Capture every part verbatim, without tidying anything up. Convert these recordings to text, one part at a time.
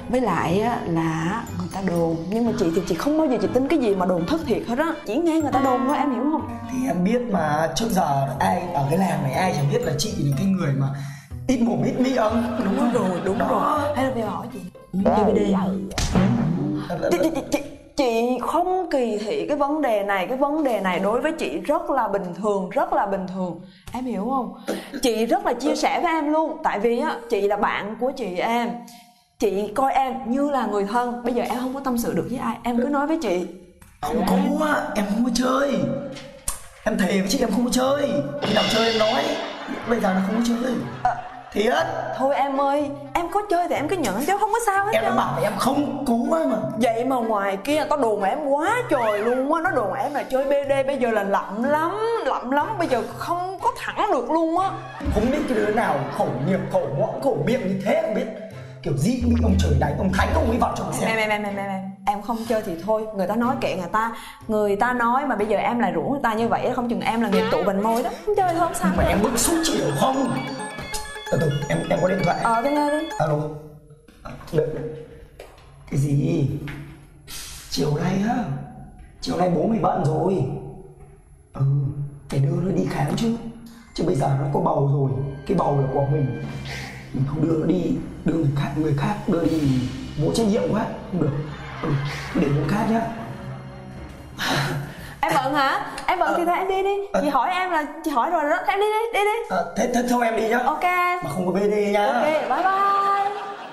Với lại á là người ta đồn, nhưng mà chị thì chị không bao giờ chị tin cái gì mà đồn thất thiệt hết á. Chỉ nghe người ta đồn thôi, em hiểu không? Thì em biết mà, trước giờ ai ở cái làng này ai chẳng biết là chị là cái người mà ít mồm ít miệng. Đúng rồi, đúng rồi. Hay là bây giờ hỏi chị chị đi đi. Chị, chị, chị, chị, chị không kỳ thị cái vấn đề này. Cái vấn đề này đối với chị rất là bình thường, rất là bình thường. Em hiểu không? Chị rất là chia sẻ với em luôn. Tại vì á, chị là bạn của chị em. Chị coi em như là người thân. Bây giờ em không có tâm sự được với ai, em cứ nói với chị. Không có, em không có chơi. Em thề với chị em không có chơi. Khi nào chơi em nói. Bây giờ là không có chơi à, thiệt. Thôi em ơi, em có chơi thì em cứ nhận chứ không có sao hết. Em đã bảo em không có mà. Vậy mà ngoài kia tao đồn em quá trời luôn á. Nó đồn em là chơi bê đê, bây giờ là lậm lắm, lậm lắm. Bây giờ không có thẳng được luôn á. Không biết cái đứa nào khẩu nghiệp, khẩu mõm, khẩu miệng như thế không biết. Kiểu gì bị ông trời đánh, ông Thánh ông ấy vào trong xem. Em em em em em em em không chơi thì thôi, người ta nói kệ người ta. Người ta nói mà bây giờ em lại rủ người ta như vậy, không chừng em là nghiệp tụ bình môi đó. Không chơi thôi, không sao. Mà em bức xúc chị hiểu không? Từ từ, em em có điện thoại. Ờ, tôi nghe đi. Alo. Được. Cái gì? Chiều nay á, chiều nay bố mày bận rồi. Ừ, phải đưa nó đi khám chứ. Chứ bây giờ nó có bầu rồi, cái bầu là của mình. Mình không đưa nó đi, đưa người khác, người khác đưa đi vô trách nhiệm quá, không được. Ừ, để người khác nhá. Em bận hả? Em bận à, thì thôi em đi đi. À, chị hỏi em là chị hỏi rồi đó, em đi đi, đi đi. À, thế, thế thôi em đi nhá. Ok. Mà không có bê đê nhá. Ok, bye bye.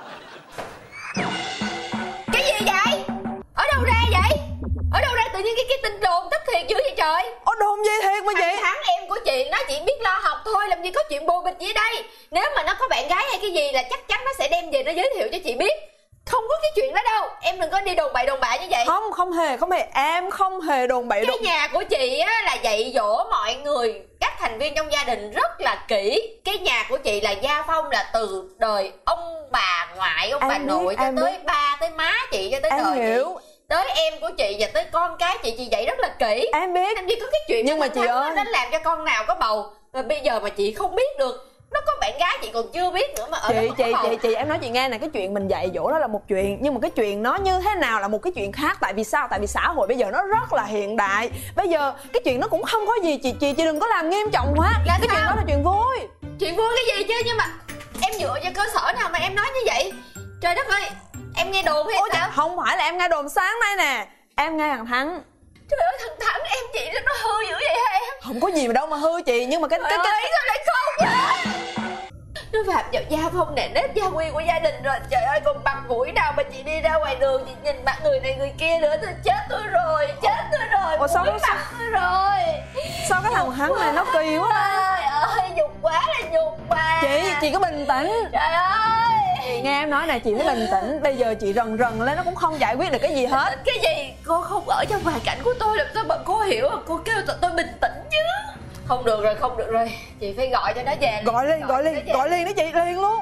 Cái gì vậy? Ở đâu ra vậy? Ở đâu ra tự nhiên cái cái tin đồn thất thiệt dữ vậy trời? Ở đồn gì thiệt mà vậy? Thắng em của chị nó chỉ biết lo học thôi, làm gì có chuyện bồ bịch gì đây. Nếu mà nó có bạn gái hay cái gì là chắc chắn nó sẽ đem về nó giới thiệu cho chị biết. Không có cái chuyện đó đâu. Em đừng có đi đồn bậy đồn bạ như vậy. Không, không hề, không hề. Em không hề đồn bậy. Cái đồn... nhà của chị á là dạy dỗ mọi người, các thành viên trong gia đình rất là kỹ. Cái nhà của chị là gia phong là từ đời ông bà ngoại, ông em bà biết, nội cho tới biết. Ba tới má chị cho tới em đời hiểu. Chị, tới em của chị và tới con cái chị, chị dạy rất là kỹ. Em biết. Làm gì có cái chuyện nhưng mà chị ơi, nó làm cho con nào có bầu. Rồi bây giờ mà chị không biết được. Nó có bạn gái chị còn chưa biết nữa mà ở chị chị chị chị em nói chị nghe nè, cái chuyện mình dạy dỗ đó là một chuyện, nhưng mà cái chuyện nó như thế nào là một cái chuyện khác. Tại vì sao? Tại vì xã hội bây giờ nó rất là hiện đại. Bây giờ cái chuyện nó cũng không có gì, chị chị chị đừng có làm nghiêm trọng quá. Là cái sao? chuyện đó là chuyện vui. Chuyện vui cái gì chứ? Nhưng mà em dựa vào cơ sở nào mà em nói như vậy? Trời đất ơi, em nghe đồn hay Ôi sao? Không phải là em nghe đồn sáng nay nè, em nghe thằng Thắng. Trời ơi, thằng Thắng em chị nó hư dữ vậy hả em? Không có gì mà đâu mà hư chị, nhưng mà cái Trời cái ơi, cái sao lại không vậy? Nó phạm vào gia phong nề nếp gia quy của gia đình rồi. Trời ơi, còn bằng mũi nào mà chị đi ra ngoài đường chị nhìn mặt người này người kia nữa. Tôi chết tôi rồi, chết tôi rồi. Ủa, sao mũi mặt tôi rồi. Sao cái thằng Thắng này nó kỳ quá ha? Trời ơi, nhục quá là nhục mà. Chị, chị cứ bình tĩnh. Trời ơi, chị nghe em nói này, chị phải bình tĩnh. Bây giờ chị rần rần lên nó cũng không giải quyết được cái gì hết. Cái gì? Cô không ở trong hoàn cảnh của tôi làm sao mà cô hiểu? Cô kêu tôi, tôi bình tĩnh chứ. Không được rồi, không được rồi. Chị phải gọi cho nó về liền. Gọi liền, gọi, gọi liền, gọi liền đó chị, liền luôn.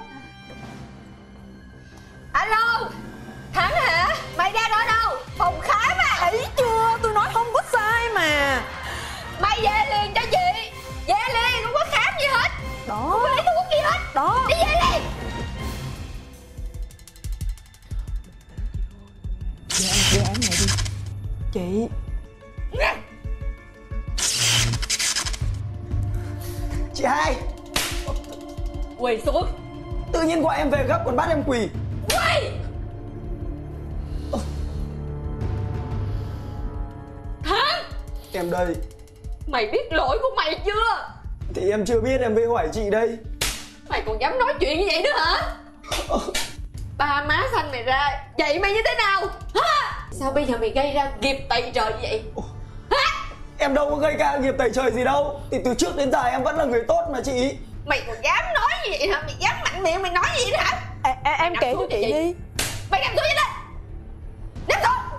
Alo, Thắng hả? Mày ra đó đâu? Phòng khám à? Thấy chưa, tôi nói không có sai mà. Mày về liền cho chị. Về liền, không có khám gì hết. Đó, không có lấy thuốc gì hết. Đó, đi về liền. Dạ em, dạ em này đi. Chị Chị hai, quỳ xuống. tự nhiên gọi em về gấp còn bắt em quỳ. Quỳ. Thắng, em đây. Mày biết lỗi của mày chưa? Thì em chưa biết, em mới hỏi chị đây. Mày còn dám nói chuyện như vậy nữa hả? Ba má xanh mày ra vậy mày như thế nào hả? Sao bây giờ mày gây ra nghiệp tày trời như vậy hả? Em đâu có gây ra nghiệp tày trời gì đâu. Thì từ trước đến giờ em vẫn là người tốt mà chị. Mày còn dám nói như vậy hả? Mày dám mạnh miệng mày nói gì vậy hả? à, à, Em kể cho chị, chị đi. Mày nằm xuống vậy đây. Nằm xuống.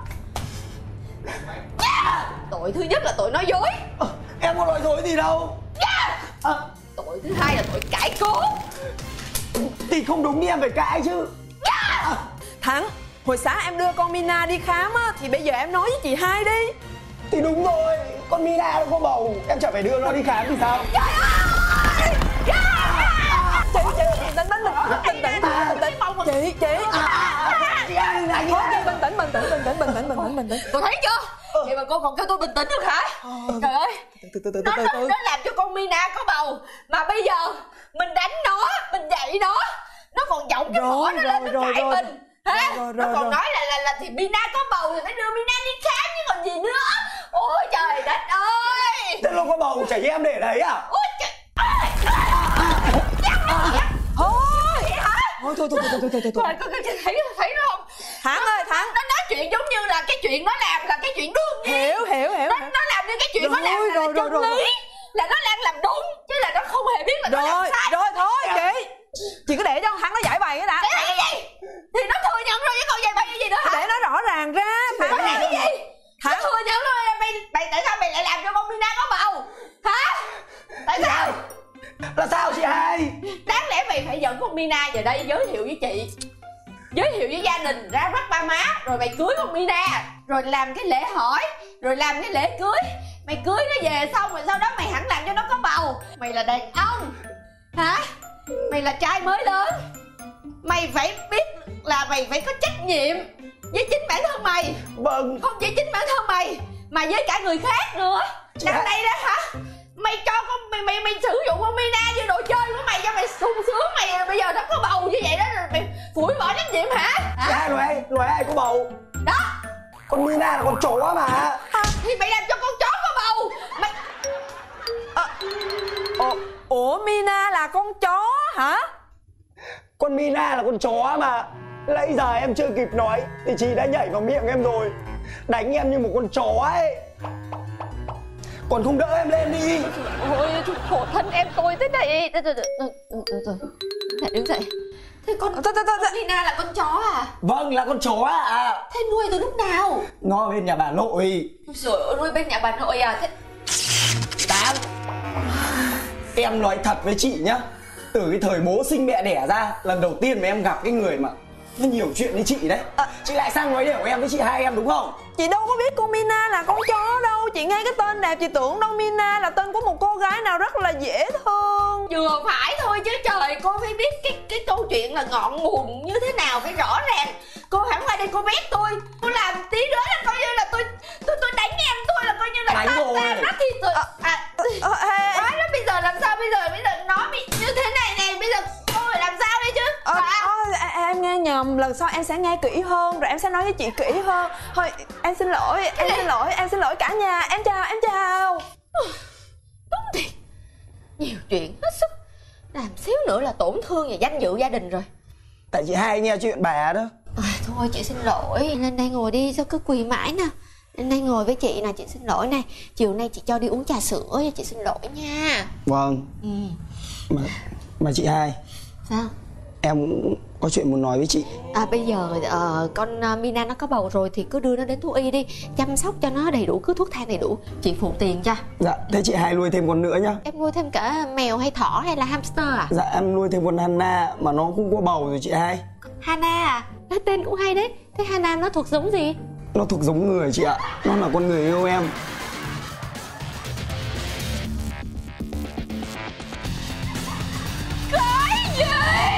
Yeah! Tội thứ nhất là tội nói dối. à, Em có nói dối gì đâu. Yeah! à, Tội thứ hai là tội cãi cố. Thì không đúng thì em phải cãi chứ. Yeah! à, Thắng, hồi sáng em đưa con Mina đi khám á, thì bây giờ em nói với chị hai đi. Thì đúng rồi, con Mina nó có bầu, em chẳng phải đưa nó đi khám thì sao? Trời ơi! Yeah! Chị, chị, chị, đánh đánh mình, bình tĩnh, bình tĩnh. Chị, chị. anh thôi bình tĩnh bình tĩnh bình tĩnh bình tĩnh bình tĩnh bình tĩnh. Cô thấy chưa? Vậy mà cô còn kêu tôi bình tĩnh được hả? Trời ơi, từ từ từ nó, từ nó, từ nó làm cho con Mina có bầu. Mà bây giờ mình đánh nó, mình dạy nó, nó còn giọng cái mỏ nó lên nó cãi mình hả? Rồi, rồi, nó còn rồi. nói là là là thì Mina có bầu thì phải đưa Mina đi khám chứ còn gì nữa. Ôi trời đất ơi. Thế nó có bầu chảy em để đấy à? Ôi trời. thôi thôi thôi thôi thôi thôi thôi thôi thôi. Rồi cô thấy thấy nó không? Thắng ơi Thắng, Nó nói chuyện giống như là cái chuyện nó làm là cái chuyện đương nhiên. hiểu hiểu hiểu Nó nó làm như cái chuyện nó Rồi, làm là, rồi, là rồi, chân rồi, lý, là nó đang làm đúng chứ là nó không hề biết là nó làm rồi sai. rồi thôi chị chị cứ để cho con Thắng nó giải bày cái đã. Để là cái gì? Thì nó thừa nhận rồi chứ còn vậy bao nhiêu gì nữa hả? Để nó rõ ràng ra. Nó làm cái gì? Nó Thắng thừa nhận rồi mày mày tại sao mày lại làm cho con Mina có bầu? Hả? Tại sao? Là sao chị hai? Đáng lẽ mày phải dẫn con Mina về đây giới thiệu với chị, giới thiệu với gia đình, ra mắt ba má, rồi mày cưới con Mina, rồi làm cái lễ hỏi, rồi làm cái lễ cưới. Mày cưới nó về xong rồi sau đó mày hẳn làm cho nó có bầu. Mày là đàn ông hả? Mày là trai mới lớn, mày phải biết là mày phải có trách nhiệm với chính bản thân mày. Vâng. Không chỉ chính bản thân mày mà với cả người khác nữa. Đằng đây đó hả? Mày cho con mày mày mày sử dụng con Mina như đồ chơi của mày cho mày sung sướng, mày bây giờ nó có bầu như vậy đó rồi mày phủi bỏ trách nhiệm hả? Chị hai nói ai nói ai có bầu? Đó. Con Mina là con chó mà. À, thì mày làm cho con chó có bầu. Mày à, ủa, ủa Mina là con chó hả? Con Mina là con chó mà. Nãy giờ em chưa kịp nói thì chị đã nhảy vào miệng em rồi, đánh em như một con chó ấy. Còn không đỡ em lên đi. ôi khổ thân em tôi thế này. Từ từ từ từ từ từ Lại đứng dậy. Thế con Thôi, thôi, thôi, thôi. Mina là con chó à? Vâng, là con chó à. Thế nuôi từ lúc nào? Nó bên nhà bà nội. Rồi nuôi bên nhà bà nội à? Thế Đáng. Em nói thật với chị nhá, từ cái thời bố sinh mẹ đẻ ra, lần đầu tiên mà em gặp cái người mà nó nhiều chuyện như chị đấy. À, chị lại sang nói đều em với chị hai em đúng không? Chị đâu có biết con Mina là con chó đâu. Chị nghe cái tên đẹp chị tưởng đâu Mina là tên của một cô gái nào rất là dễ thương. vừa phải thôi chứ trời. Cô phải biết cái cái câu chuyện là ngọn nguồn như thế nào phải rõ ràng. Cô hẳn qua đây cô bét tôi. Cô làm tí nữa là coi như là tôi tôi tôi đánh em tôi là coi như là đánh ta, rồi. ta nó thì tôi à, Ờ, ê, nói đó bây giờ làm sao bây giờ bây giờ nó bị như thế này này bây giờ cô phải làm sao đây chứ? ờ, À, ờ, em em nghe nhầm. Lần sau em sẽ nghe kỹ hơn rồi em sẽ nói với chị kỹ hơn. Thôi em xin lỗi, em xin lỗi, em xin lỗi cả nhà. Em chào, em chào. đúng thiệt, nhiều chuyện hết sức, làm xíu nữa là tổn thương và danh dự gia đình rồi. Tại chị hai nghe chuyện bà đó. À, thôi chị xin lỗi. Lên đây ngồi đi, sao cứ quỳ mãi nè. Lên đây ngồi với chị nè, chị xin lỗi này. Chiều nay chị cho đi uống trà sữa, chị xin lỗi nha. Vâng. Ừ. Mà, mà chị hai, Sao? em cũng có chuyện muốn nói với chị. À bây giờ uh, con uh, Mina nó có bầu rồi thì cứ đưa nó đến thú y đi, chăm sóc cho nó đầy đủ, cứ thuốc thang đầy đủ. Chị phụ tiền cho. Dạ, thế chị hai nuôi thêm con nữa nhá. Em nuôi thêm cả mèo hay thỏ hay là hamster à? Dạ em nuôi thêm con Hana mà nó cũng có bầu rồi chị hai. Hana à? Cái tên cũng hay đấy. Thế Hana nó thuộc giống gì? Nó thuộc giống người chị ạ. Nó là con người yêu em. Cái gì?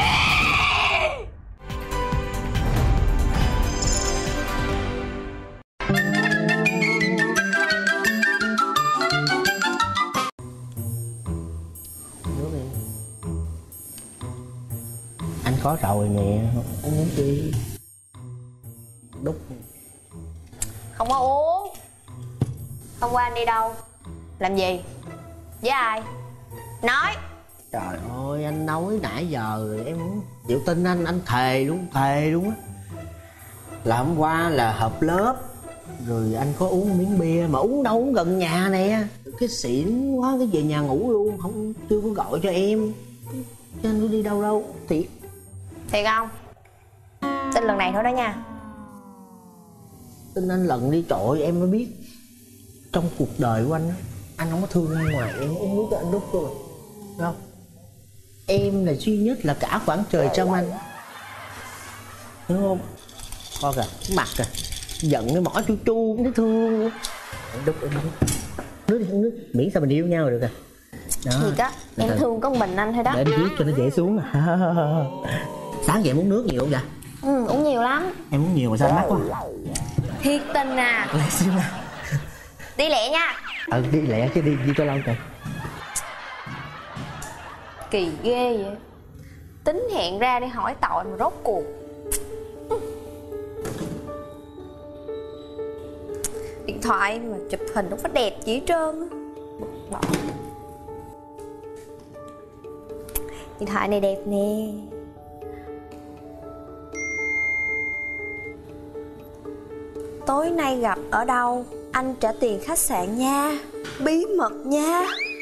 Anh có rồi nè, anh muốn chi? Đúc. Không có uống. Hôm qua anh đi đâu? Làm gì? Với ai? Nói. Trời ơi, anh nói nãy giờ rồi em muốn chịu tin anh, anh thề luôn, thề luôn á. Là hôm qua là họp lớp, rồi anh có uống miếng bia mà uống đâu uống gần nhà nè. Cái xỉn quá, cái về nhà ngủ luôn, không chưa có gọi cho em. Chứ anh có đi đâu đâu, thiệt. Thiệt không? Xin lần này thôi đó nha. Tin anh lần đi trội em mới biết. Trong cuộc đời của anh á, anh không có thương ai ngoài em, em biết anh Đúc rồi. Đúng không? Em là duy nhất là cả khoảng trời trong anh. Đúng không? Coi kìa, cái mặt kìa, giận cái mỏ chu chu, nó thương. Anh Đúc, em Đúc. Nước đi, nước, miễn sao mình yêu nhau được kìa. Đó. Thiệt á, em thương con mình anh thôi đó. Để anh viết cho nó dễ xuống. Sáng dậy muốn nước nhiều không vậy? Ừ. uống nhiều lắm. Em uống nhiều mà sao mắc quá. Thiệt tình à. Lẹ xíu nha. Đi lẹ nha. Ừ đi lẹ chứ đi đi cho lâu trời. Kỳ ghê vậy. Tính hẹn ra đi hỏi tội mà rốt cuộc. Điện thoại mà chụp hình nó có đẹp gì hết trơn á. Bỏ. Điện thoại này đẹp nè. Tối nay gặp ở đâu, anh trả tiền khách sạn nha. Bí mật nha.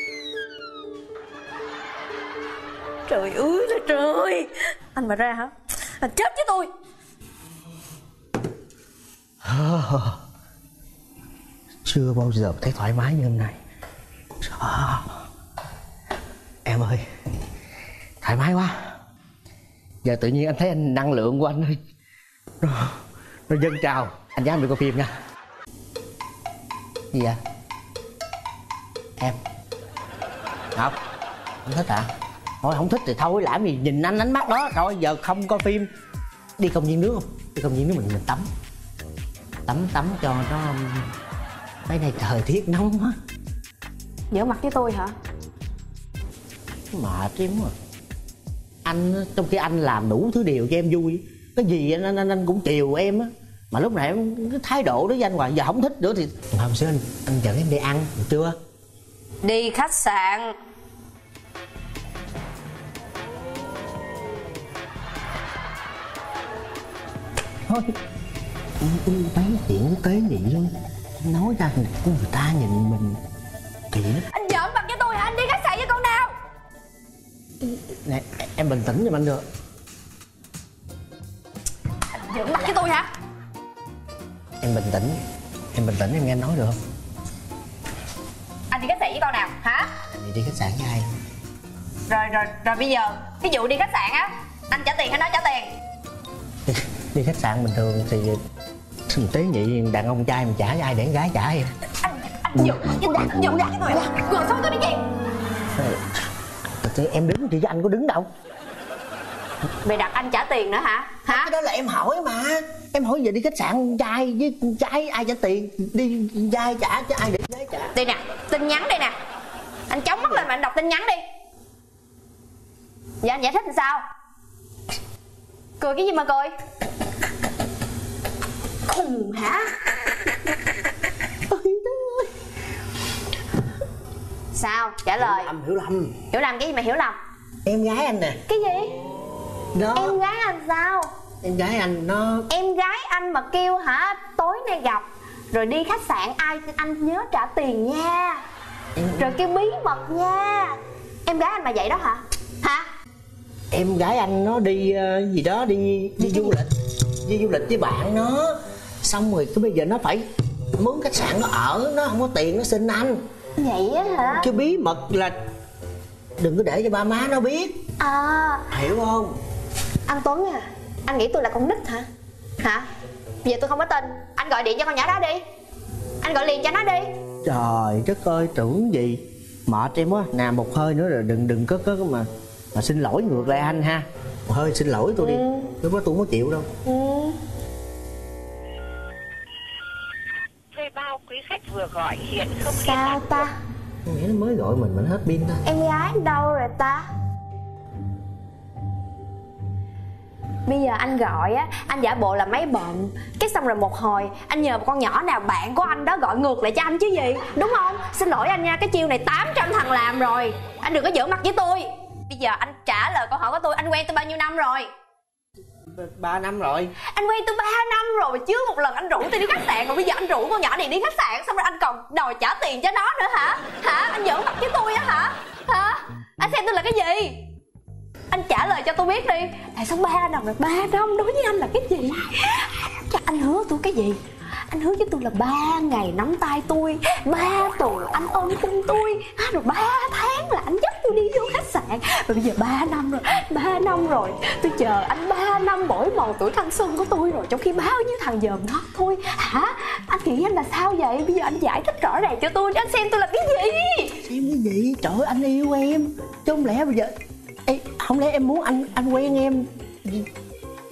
Trời ơi là trời. Anh mà ra hả? Anh chết với tôi. Chưa bao giờ thấy thoải mái như hôm nay. À, em ơi, thoải mái quá. Giờ tự nhiên anh thấy anh năng lượng của anh ơi nó, nó dâng trào. Anh dám đi coi phim nha. Gì vậy? Em Ngọc, không thích hả? Thôi không thích thì thôi, làm gì nhìn anh ánh mắt đó. Rồi giờ không coi phim, đi công viên nước không? Đi công viên nước mình mình tắm Tắm tắm cho nó. Cái này thời tiết nóng quá. Giỡn mặt với tôi hả? Mệt lắm à. Anh trong khi anh làm đủ thứ điều cho em vui, cái gì anh anh, anh cũng chiều em á, mà lúc này em cái thái độ đó với anh hoài. Giờ không thích nữa thì hôm xưa anh anh dẫn em đi ăn được chưa? Đi khách sạn. Thôi mấy chuyện tế nhị luôn, nói ra người ta nhìn mình kỳ lắm. Anh giỡn mặt với tôi hả? Anh đi khách sạn với con nào? Nè em bình tĩnh giùm anh được. Anh giỡn mặt với tôi hả? Em bình tĩnh, em bình tĩnh em nghe anh nói được không? Anh đi khách sạn với con nào hả? Anh đi khách sạn với ai? Rồi rồi rồi bây giờ ví dụ đi khách sạn á, anh trả tiền hay nó trả tiền? Đi, đi khách sạn bình thường thì tế nhị đàn ông trai mình trả cho ai để con gái trả em. Anh anh giỡn mặt với tôi, anh giỡn mặt với tôi hả? Ngồi xong tôi đi chị. Thì em đứng thì anh có đứng đâu. Mày đặt anh trả tiền nữa hả? Hả? Cái đó là em hỏi mà. Em hỏi giờ đi khách sạn trai với trai ai trả tiền? Đi trai trả chứ ai để gái trả. Đây nè, tin nhắn đây nè. Anh chống mắt lên mà anh đọc tin nhắn đi. Dạ anh giải thích làm sao? Cười cái gì mà cười? Khùng hả? Sao? Trả lời. Hiểu lầm, hiểu lầm. Hiểu lầm cái gì mà hiểu lầm? Em gái anh nè. Cái gì? Đó. Em gái anh sao? Em gái anh nó. Em gái anh mà kêu hả? Tối nay gặp rồi đi khách sạn ai anh nhớ trả tiền nha. Em... Rồi kêu bí mật nha. Em gái anh mà vậy đó hả? Hả? Em gái anh nó đi uh, gì đó đi đi, đi du lịch. Đi du lịch với bạn nó. Xong rồi cái bây giờ nó phải mướn khách sạn nó ở, nó không có tiền nó xin anh. Vậy á hả? Cái bí mật là đừng có để cho ba má nó biết. À. Hiểu không? Anh Tuấn à, anh nghĩ tôi là con nít hả? Hả? Bây giờ tôi không có tin. Anh gọi điện cho con nhỏ đó đi. Anh gọi liền cho nó đi. Trời đất ơi, tưởng gì. Mệt em quá, nè một hơi nữa rồi đừng đừng có có mà mà xin lỗi ngược lại anh ha. Một hơi xin lỗi tôi đi. Ừ. Lúc đó tôi không có chịu đâu. Ừ. Thuê bao quý khách vừa gọi hiện không liên sao lạc ta? Nghĩa nó mới gọi mình mình hết pin ta. Em gái anh đâu rồi ta? Bây giờ anh gọi á, anh giả bộ là máy bận. Cái xong rồi một hồi anh nhờ một con nhỏ nào bạn của anh đó gọi ngược lại cho anh chứ gì. Đúng không? Xin lỗi anh nha, cái chiêu này tám trăm thằng làm rồi. Anh đừng có giỡn mặt với tôi. Bây giờ anh trả lời câu hỏi của tôi. Anh quen tôi bao nhiêu năm rồi? Ba năm rồi. Anh quen tôi ba năm rồi mà chưa một lần anh rủ tôi đi khách sạn. Mà bây giờ anh rủ con nhỏ này đi khách sạn, xong rồi anh còn đòi trả tiền cho nó nữa hả? Hả? Anh giỡn mặt với tôi á hả? Hả? Anh xem tôi là cái gì? Anh trả lời cho tôi biết đi. Tại sao ba năm rồi? Ba năm đối với anh là cái gì? Anh hứa tôi cái gì? Anh hứa với tôi là ba ngày nắm tay tôi, ba tuần anh ôm cung tôi, rồi ba tháng là anh dắt tôi đi vô khách sạn. Và bây giờ ba năm rồi, ba năm rồi tôi chờ anh ba năm bổi màu tuổi thanh xuân của tôi rồi, trong khi bao nhiêu thằng dòm ngó thôi. Hả? Anh nghĩ anh là sao vậy? Bây giờ anh giải thích rõ ràng cho tôi, anh xem tôi là cái gì? Xem cái gì? Trời ơi, anh yêu em chứ không lẽ bây giờ. Ê, không lẽ em muốn anh anh quen em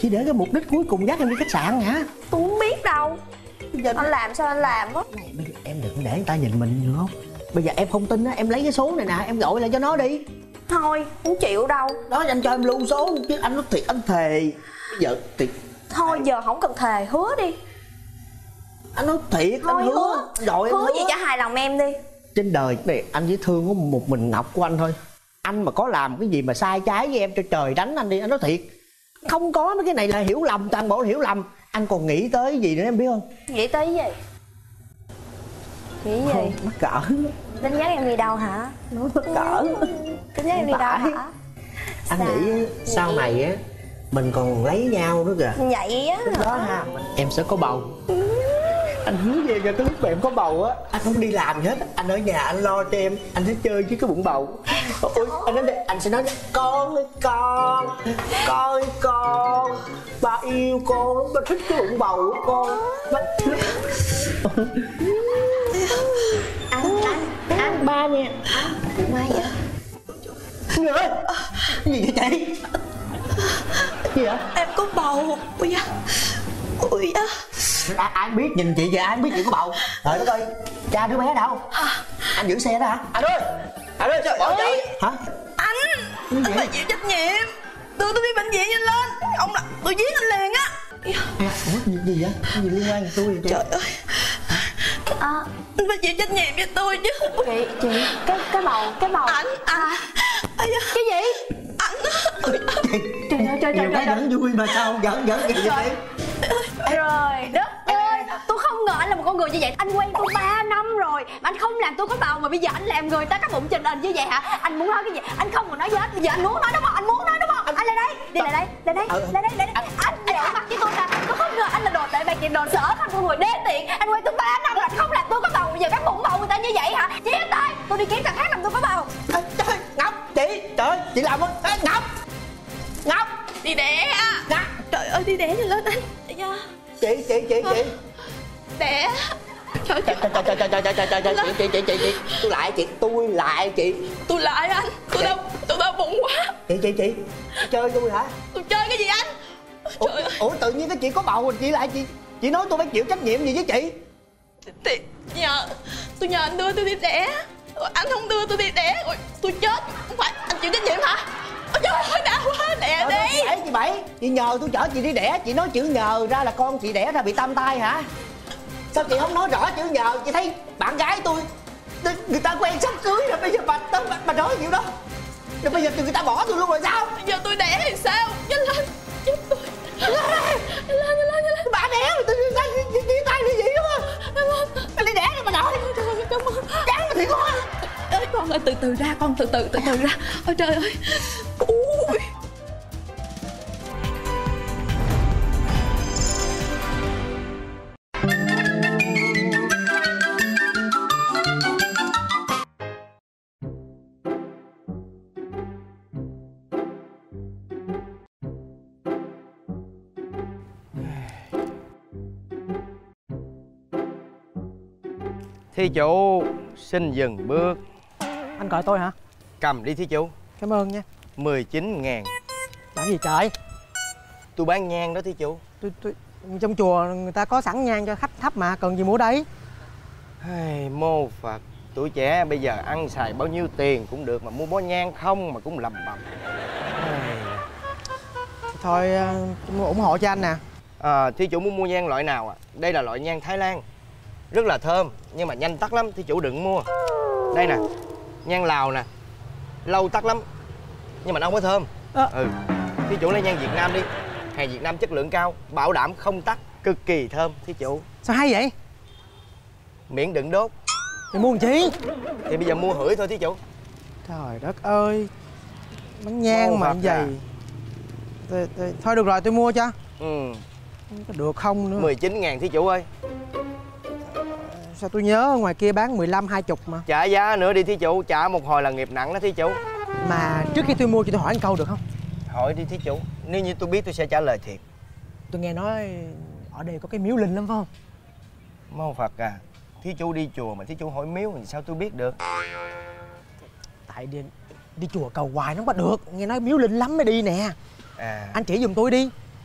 chỉ để cái mục đích cuối cùng dắt em đi khách sạn hả? Tôi không biết đâu. Giờ anh làm sao anh làm á? Bây giờ em đừng để người ta nhìn mình được không? Bây giờ em không tin á, em lấy cái số này nè, em gọi lại cho nó đi. Thôi, không chịu đâu. Đó, anh cho em lưu số chứ anh nói thiệt, anh thề. Bây giờ thiệt. Thôi giờ không cần thề, hứa đi. Anh nói thiệt, Thôi anh hứa. hứa, Rồi, hứa, hứa gì cho hài lòng em đi. Trên đời này anh chỉ thương có một mình Ngọc của anh thôi. Anh mà có làm cái gì mà sai trái với em cho trời đánh anh đi, anh nói thiệt. Không có mấy cái này là hiểu lầm, toàn bộ là hiểu lầm. Anh còn nghĩ tới gì nữa em biết không? Nghĩ tới cái gì? Nghĩ gì? Không, mắc cỡ. Đánh giá em đi đâu hả? Nó mắc cỡ. Đánh giá em đi đâu hả? Anh Sao? nghĩ sau này á mình còn lấy nhau nữa kìa. Vậy á Lúc đó ha, em sẽ có bầu. Anh hứa về cho tới lúc mà em có bầu á, anh không đi làm gì hết, anh ở nhà anh lo cho em, anh sẽ chơi với cái bụng bầu. Ôi, anh nói đây, anh sẽ nói con ơi con, con ơi con, ba yêu con, ba thích cái bụng bầu của con. Ba... Anh, anh, anh ba nha. Anh, bụng ai vậy? Người ơi, cái gì vậy chị? Gì vậy? Em có bầu. Ui da. Ui da. À, ai biết nhìn chị vậy, ai biết chị có bầu. Trời đất ơi, cha đứa bé đâu? Anh giữ xe đó hả? Anh ơi, anh ơi, trời bỏ chạy. Hả? Anh, anh phải chịu trách nhiệm. Đưa tôi đi bệnh viện nhanh lên. Không là tôi giết anh liền á. À, ủa, gì, gì vậy? Gì liên quan tôi vậy? Trời ơi. À, Anh phải chịu trách nhiệm với tôi chứ. chị, chị, cái cái bầu, cái bầu. Anh, anh. Ây da. Cái gì? Anh. Trời ơi, trời Nhiều trời cái trời. vẫn vui mà sao giỡn giỡn gì vậy? Rồi, đất ơi, tôi không ngờ anh là một con người như vậy. Anh quen tôi ba năm rồi mà anh không làm tôi có bầu, mà bây giờ anh làm người ta có bụng trình hình như vậy hả? Anh muốn nói cái gì? Anh không còn nói gì hết. Bây giờ anh muốn nói đúng không? Anh muốn nói đúng không? Anh lên đây, đi lại đây, lên đây, lên đây, lên đây. Anh giỡn mặt với tôi hả? Tôi không ngờ anh là đồ tệ bạc, đồ sở, anh con người đê tiện. Anh quen tôi ba năm rồi, anh không làm tôi có bầu, bây giờ các bụng bầu người ta như vậy hả? Chia tay, tôi đi kiếm thằng khác làm tôi có bầu. Trời, Ngọc, chị, trời ơi, chị làm ơn. Ê, Ngọc, Ngọc, Đi đẻ à. Ngọc. Trời ơi, đi đẻ nhanh lên anh. Ây da. Chị, chị, chị, chị. Đẻ. Trời Trời, trời. trời, trời, trời, trời, trời, trời, trời, chị, chị, chị, chị, chị, tôi lại chị, tôi lại chị. Tôi lại anh. Tôi đau, tôi đau bụng quá. Chị, chị, chị, chơi tôi hả? Tôi chơi cái gì anh? Ủa, Trời ơi. ủa tự nhiên cái chị có bầu rồi chị lại chị, chị nói tôi phải chịu trách nhiệm gì với chị? Thì nhờ tôi nhờ anh đưa tôi đi đẻ. Anh không đưa tôi đi đẻ. Ôi, tôi chết. Không phải anh chịu trách nhiệm hả? Ôi trời ơi, đau quá. Đẻ Thôi, thôi, đi. chị Bảy, chị Bảy, chị nhờ tôi chở chị đi đẻ, chị nói chữ nhờ ra là con chị đẻ ra bị tam tai hả? Sao chị không nói rõ chữ nhờ? Chị thấy bạn gái tôi, người ta quen sắp cưới rồi, bây giờ bà, bà, bà nói kiểu đó. Rồi bây giờ người ta bỏ tôi luôn rồi sao? Bây giờ tôi đẻ thì sao? Nhanh lên. Giúp tôi. Nhanh lên, nhanh lên, nhanh lên. Bà đẻ rồi tôi chia chia tay như vậy đúng không? Nhanh lên. Bà đi đẻ rồi bà nội. Trời ơi, cảm ơn. Chán mà thiệt quá. Ơi con ơi, từ từ ra con, từ từ, từ từ ra. Ôi trời ơi. Ui. Thí chủ xin dừng bước. Anh gọi tôi hả? Cầm đi thí chủ. Cảm ơn nha. Mười chín ngàn. Làm gì trời? Tôi bán nhang đó thí chủ. Tôi, tôi trong chùa người ta có sẵn nhang cho khách thắp mà, cần gì mua đấy. Hey, mô Phật. Tuổi trẻ bây giờ ăn xài bao nhiêu tiền cũng được, mà mua bó nhang không mà cũng lầm bầm. Hey. Thôi tôi ủng hộ cho anh nè. À, thí chủ muốn mua nhang loại nào à? Đây là loại nhang Thái Lan, rất là thơm nhưng mà nhanh tắt lắm, thí chủ đừng mua. Đây nè, nhang Lào nè, lâu tắt lắm nhưng mà nó không có thơm. À. Ừ, thí chủ lấy nhang Việt Nam đi, hàng Việt Nam chất lượng cao, bảo đảm không tắt, cực kỳ thơm thí chủ. Sao hay vậy? Miễn đừng đốt. Thì mua làm chi? Thì bây giờ mua hửi thôi thí chủ. Trời đất ơi, bánh nhang Mô mà Phật vậy. à. Thôi, thôi, thôi được rồi tôi mua cho. Ừ. Có được không nữa. Mười chín ngàn thí chủ ơi. Sao tôi nhớ ở ngoài kia bán mười lăm hai chục mà. Trả giá nữa đi thí chủ, trả một hồi là nghiệp nặng đó thí chủ. Mà trước khi tôi mua cho tôi hỏi anh câu được không? Hỏi đi thí chủ, nếu như tôi biết tôi sẽ trả lời thiệt. Tôi nghe nói ở đây có cái miếu linh lắm phải không? Mô Phật à, thí chủ đi chùa mà thí chủ hỏi miếu thì sao tôi biết được? Tại đi, đi chùa cầu hoài nó không có được. Nghe nói miếu linh lắm mới đi nè. À. Anh chỉ giùm tôi đi.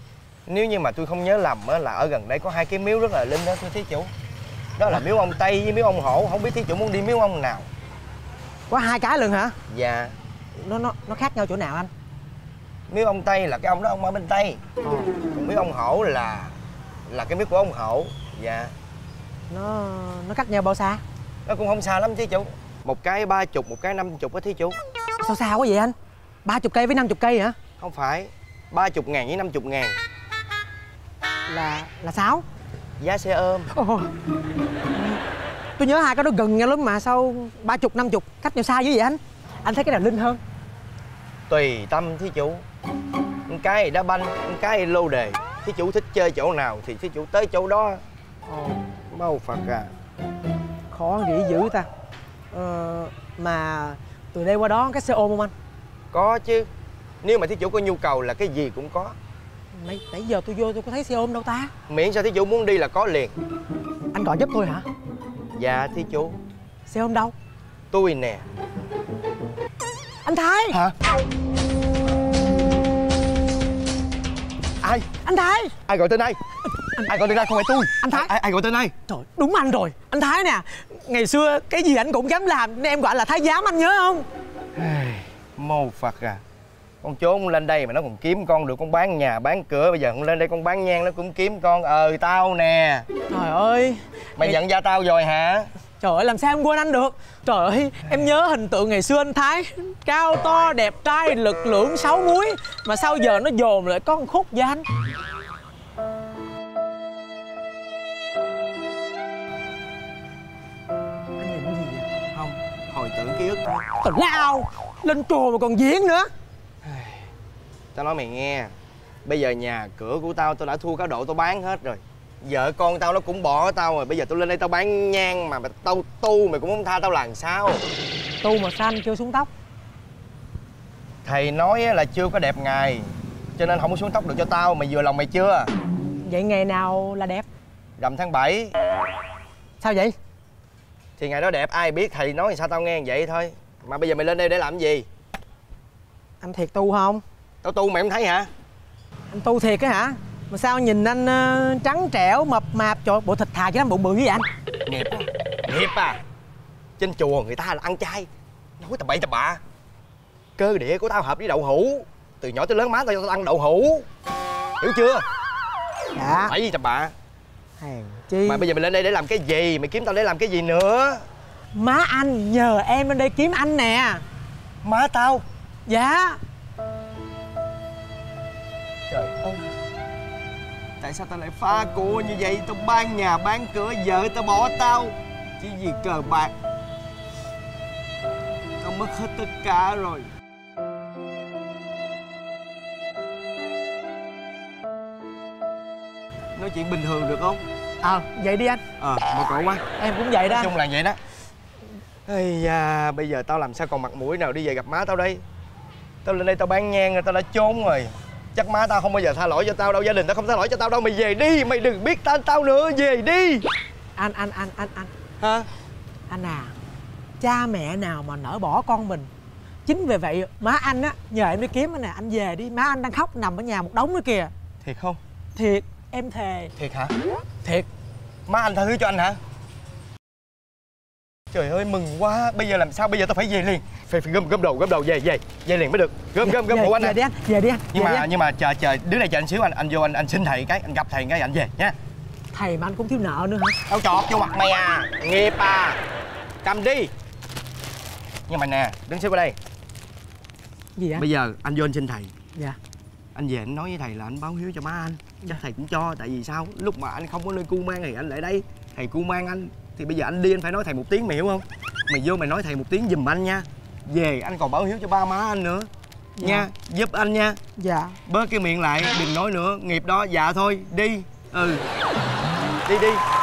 Nếu như mà tôi không nhớ lầm á, là ở gần đây có hai cái miếu rất là linh đó thưa thí chủ. Đó là miếu ông Tây với miếu ông Hổ. Không biết thí chủ muốn đi miếu ông nào? Có hai cái luôn hả? Dạ. Nó nó nó khác nhau chỗ nào anh? Miếu ông Tây là cái ông đó ông ở bên Tây. Ờ. Còn miếu ông Hổ là là cái miếu của ông Hổ. Dạ. Nó nó cách nhau bao xa? Nó cũng không xa lắm thí chủ. Một cái ba chục, một cái năm chục á thí chủ. Sao xa quá vậy anh? Ba chục cây với năm chục cây hả? Không phải, ba chục ngàn với năm chục ngàn. Là là sáu. Giá xe ôm. Ồ. Tôi nhớ hai cái đó gần nhau lắm mà sao ba chục năm chục cách nhau xa dữ vậy anh? Anh thấy cái nào linh hơn? Tùy tâm thí chủ. Một cái đá banh, một cái lô đề. Thí chủ thích chơi chỗ nào thì thí chủ tới chỗ đó. Ồ. Mau Phật à. Khó nghĩ dữ ta. Ờ, mà từ đây qua đó cái xe ôm không anh? Có chứ. Nếu mà thí chủ có nhu cầu là cái gì cũng có. Nãy, nãy giờ tôi vô tôi có thấy xe ôm đâu ta. Miễn sao thí chủ muốn đi là có liền. Anh gọi giúp tôi hả? Dạ thí chủ. Xe ôm đâu? Tôi nè. Anh Thái. Hả? Ai? Anh Thái. Ai gọi tên ai? Anh... Ai gọi tên ai không phải tôi. Anh Thái. Ai, ai gọi tên ai? Trời, đúng anh rồi. Anh Thái nè. Ngày xưa cái gì anh cũng dám làm nên em gọi là Thái Giám, anh nhớ không? Mô Phật à. Con trốn lên đây mà nó còn kiếm con được. Con bán nhà bán cửa. Bây giờ con lên đây con bán nhang nó cũng kiếm con. Ờ tao nè. Trời ơi. Mày nhận ra tao rồi hả? Trời ơi làm sao em quên anh được. Trời ơi em nhớ hình tượng ngày xưa anh Thái. Cao to đẹp trai lực lượng sáu múi. Mà sao giờ nó dồn lại có một khúc vậy anh? Anh nhìn cái gì vậy? Không. Hồi tưởng ký ức thôi. Tào lao. Lên chùa mà còn diễn nữa. Tao nói mày nghe. Bây giờ nhà cửa của tao tao đã thua cá độ tao bán hết rồi. Vợ con tao nó cũng bỏ tao rồi. Bây giờ tao lên đây tao bán nhang mà tao tu mày cũng không tha tao làm sao? Tu mà sao anh chưa xuống tóc? Thầy nói là chưa có đẹp ngày cho nên không có xuống tóc được cho tao. Mày vừa lòng mày chưa? Vậy ngày nào là đẹp? Rằm tháng bảy. Sao vậy? Thì ngày đó đẹp ai biết. Thầy nói sao tao nghe vậy thôi. Mà bây giờ mày lên đây để làm gì? Anh thiệt tu không? Tao tu mày không thấy hả? Anh tu thiệt á hả? Mà sao nhìn anh uh, trắng trẻo mập mạp, trời bộ thịt thà chứ lắm bụng bự với anh. Nghiệp à? Nghiệp à? Trên chùa người ta là ăn chay. Nói tầm bậy tầm bạ. Cơ địa của tao hợp với đậu hũ. Từ nhỏ tới lớn má tao cho tao ăn đậu hũ. Hiểu chưa? Dạ. Phải gì tầm bạ? Hèn chi. Mà bây giờ mày lên đây để làm cái gì? Mày kiếm tao để làm cái gì nữa? Má anh nhờ em lên đây kiếm anh nè. Má tao? Dạ. Trời ơi. Tại sao tao lại pha cua như vậy? Tao bán nhà bán cửa, vợ tao bỏ tao chỉ vì cờ bạc. Tao mất hết tất cả rồi. Nói chuyện bình thường được không? Ờ, vậy đi anh. Ờ, mà cậu quá. Em cũng vậy đó. Nói chung là vậy đó. Ây da, bây giờ tao làm sao còn mặt mũi nào đi về gặp má tao đây. Tao lên đây tao bán nhang rồi, tao đã trốn rồi. Chắc má tao không bao giờ tha lỗi cho tao đâu. Gia đình tao không tha lỗi cho tao đâu. Mày về đi, mày đừng biết tên tao nữa. Về đi. Anh, anh, anh, anh, anh. Hả? Anh à, cha mẹ nào mà nỡ bỏ con mình. Chính vì vậy má anh á, nhờ em đi kiếm anh nè. Anh về đi, má anh đang khóc nằm ở nhà một đống nữa kìa. Thiệt không? Thiệt, em thề. Thiệt hả? Thiệt. Má anh tha thứ cho anh hả? Trời ơi mừng quá. Bây giờ làm sao? Bây giờ tao phải về liền. Phải, phải gom gom đồ gom đồ về về về liền mới được. Gom gom gom bộ anh. Về đi anh, về đi anh. Nhưng về mà đi nhưng mà chờ chờ đứng đây chờ anh xíu. Anh anh vô anh anh xin thầy cái, anh gặp thầy cái anh về nha. Thầy mà anh cũng thiếu nợ nữa hả? Tao chọt vô mặt mày à. Nghiệp à. Cầm đi. Nhưng mà nè, đứng xíu ở đây. Gì á? Bây giờ anh vô anh xin thầy. Dạ. Anh về anh nói với thầy là anh báo hiếu cho má anh. Chắc thầy cũng cho. Tại vì sao? Lúc mà anh không có nơi cu mang thì anh lại đây. Thầy cu mang anh. Thì bây giờ anh đi anh phải nói thầy một tiếng, mày hiểu không? Mày vô mày nói thầy một tiếng giùm anh nha. Về anh còn báo hiếu cho ba má anh nữa. Dạ. Nha, giúp anh nha. Dạ. Bớt cái miệng lại, đừng nói nữa. Nghiệp đó, dạ thôi, đi. Ừ. Đi đi.